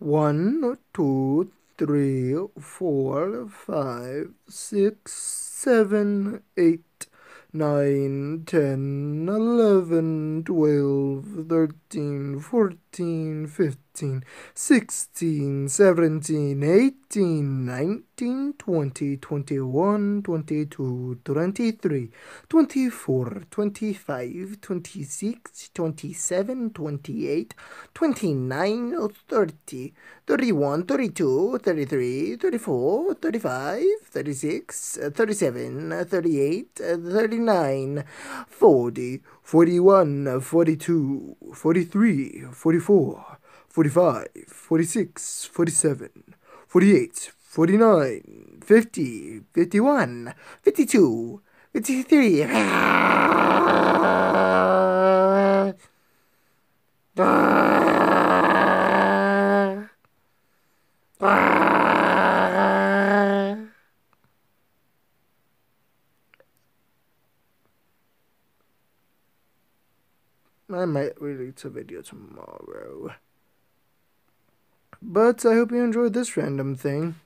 1, 2, 3, 4, 5, 6, 7, 8, 9, 10, 11, 12, 13, 14, 15, 16, 17, 18, 19, 20, 21, 22, 23, 24, 25, 26, 27, 28, 29, 30, 31, 32, 33, 34, 35, 36, 37, 38, 39, 40, 41, 42, 43, 44, 45, 46, 47, 48, 49, 50, 51, 52, 53. I might release a video tomorrow. But I hope you enjoyed this random thing.